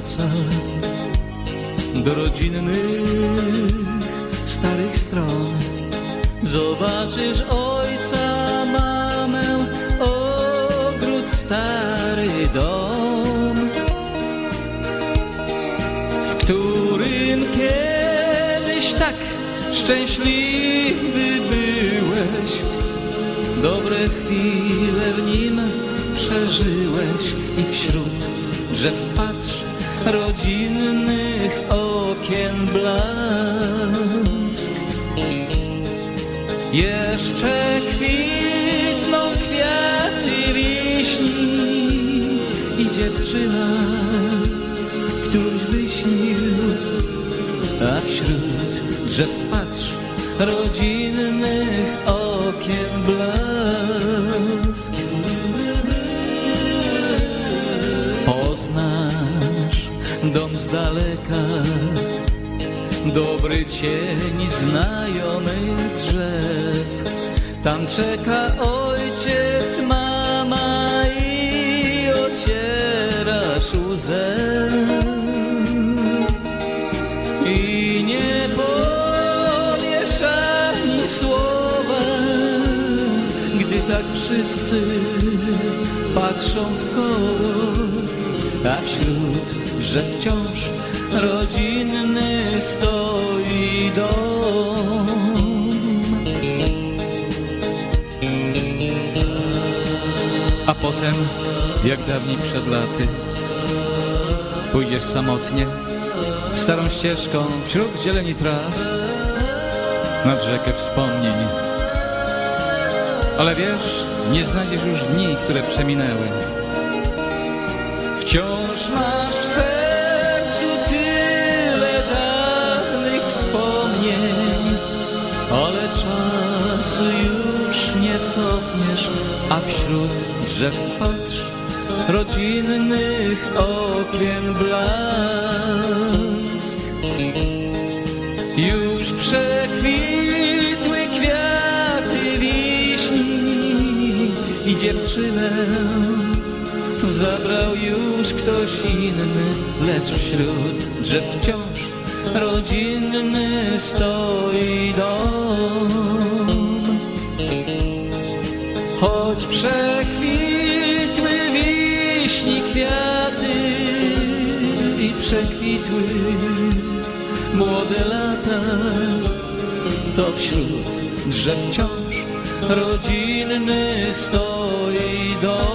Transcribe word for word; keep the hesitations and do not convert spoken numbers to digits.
wraca do rodzinnych starych stron. Zobaczysz ojca, mamę, ogród, stary dom, w którym kiedyś tak szczęśliwy byłeś. Dobre chwile w nim przeżyłeś i wśród drzew patrz rodzinnych okien blask. Jeszcze kwitną kwiaty wiśni i dziewczyna któryś wyśnił, a wśród drzew patrz rodzinnych okien blask. Poznasz dom z daleka, dobry cień znajomych drzew. Tam czeka ojciec, mama i ocierasz łzę. I nie powiesz ani słowa, gdy tak wszyscy patrzą w koło, a wśród drzew wciąż rodzinny stoi dom. A potem, jak dawniej przed laty, pójdziesz samotnie starą ścieżką wśród zieleni traw nad rzekę wspomnień. Ale wiesz, nie znajdziesz już dni, które przeminęły. Wciąż masz w sercu tyle dawnych wspomnień, ale czasu już nie cofniesz, a wśród drzew patrz rodzinnych okien blask. Już przekwitły kwiaty wiśni i dziewczynę zabrał już ktoś inny, lecz wśród drzew wciąż rodzinny stoi dom. Choć przekwitły wiśni kwiaty i przekwitły młode lata, to wśród drzew wciąż rodzinny stoi dom.